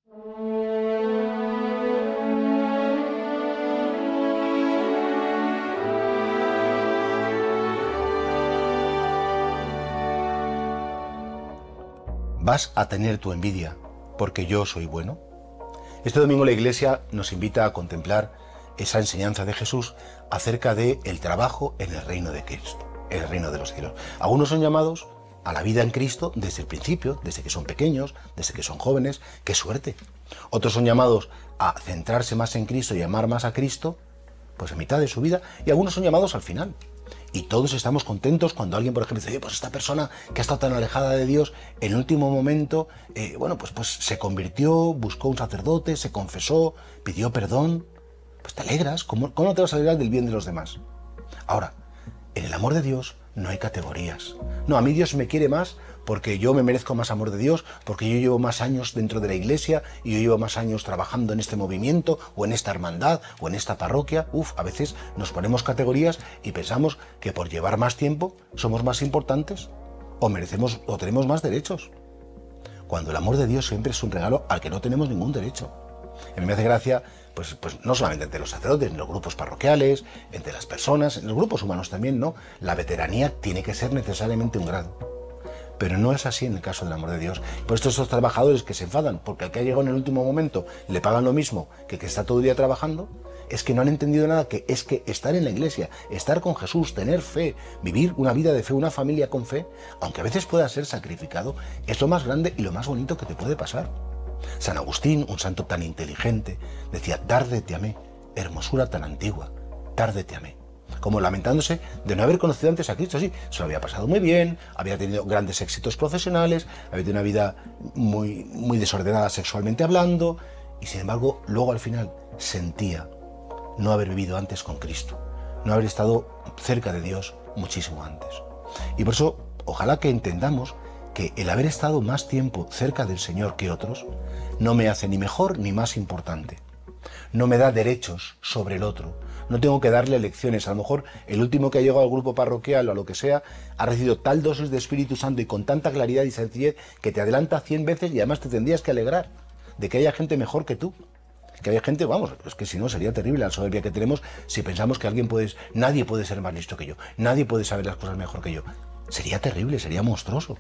¿Vas a tener tu envidia porque yo soy bueno? Este domingo la Iglesia nos invita a contemplar esa enseñanza de Jesús acerca del trabajo en el reino de Cristo, en el reino de los cielos. Algunos son llamados a la vida en Cristo desde el principio, desde que son pequeños, desde que son jóvenes. ¡Qué suerte! Otros son llamados a centrarse más en Cristo y amar más a Cristo, pues en mitad de su vida, y algunos son llamados al final. Y todos estamos contentos cuando alguien, por ejemplo, dice, oye, pues esta persona que ha estado tan alejada de Dios, en el último momento, pues se convirtió, buscó un sacerdote, se confesó, pidió perdón. Pues te alegras. ¿Cómo no te vas a alegrar del bien de los demás? Ahora, en el amor de Dios no hay categorías. No, a mí Dios me quiere más porque yo me merezco más amor de Dios, porque yo llevo más años dentro de la Iglesia y yo llevo más años trabajando en este movimiento o en esta hermandad o en esta parroquia. A veces nos ponemos categorías y pensamos que por llevar más tiempo somos más importantes o merecemos o tenemos más derechos. Cuando el amor de Dios siempre es un regalo al que no tenemos ningún derecho. A mí me hace gracia, pues no solamente entre los sacerdotes, en los grupos parroquiales, entre las personas, en los grupos humanos también, ¿no? La veteranía tiene que ser necesariamente un grado. Pero no es así en el caso del amor de Dios. Por esto estos trabajadores que se enfadan porque al que ha llegado en el último momento le pagan lo mismo que el que está todo el día trabajando, es que no han entendido nada, que es que estar en la Iglesia, estar con Jesús, tener fe, vivir una vida de fe, una familia con fe, aunque a veces pueda ser sacrificado, es lo más grande y lo más bonito que te puede pasar. San Agustín, un santo tan inteligente, decía, tarde te amé, hermosura tan antigua, tarde te amé. Como lamentándose de no haber conocido antes a Cristo. Sí, se lo había pasado muy bien, había tenido grandes éxitos profesionales, había tenido una vida muy desordenada sexualmente hablando, y sin embargo, luego al final sentía no haber vivido antes con Cristo, no haber estado cerca de Dios muchísimo antes. Y por eso, ojalá que entendamos que el haber estado más tiempo cerca del Señor que otros no me hace ni mejor ni más importante. No me da derechos sobre el otro. No tengo que darle lecciones. A lo mejor el último que ha llegado al grupo parroquial o a lo que sea ha recibido tal dosis de Espíritu Santo y con tanta claridad y sencillez que te adelanta 100 veces y además te tendrías que alegrar de que haya gente mejor que tú. Que haya gente, es que si no sería terrible la soberbia que tenemos si pensamos que nadie puede ser más listo que yo, nadie puede saber las cosas mejor que yo. Sería terrible, sería monstruoso.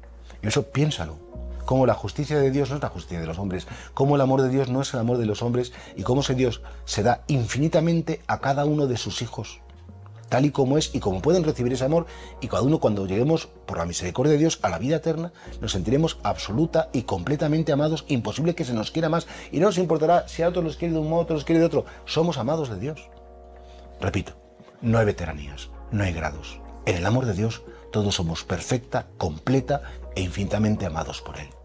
Y eso piénsalo. Cómo la justicia de Dios no es la justicia de los hombres, cómo el amor de Dios no es el amor de los hombres y cómo ese Dios se da infinitamente a cada uno de sus hijos, tal y como es y como pueden recibir ese amor, y cada uno cuando lleguemos por la misericordia de Dios a la vida eterna nos sentiremos absoluta y completamente amados, imposible que se nos quiera más y no nos importará si a otros los quiere de un modo, a otros los quiere de otro, somos amados de Dios. Repito, no hay veteranías, no hay grados. En el amor de Dios todos somos perfecta, completa e infinitamente amados por Él.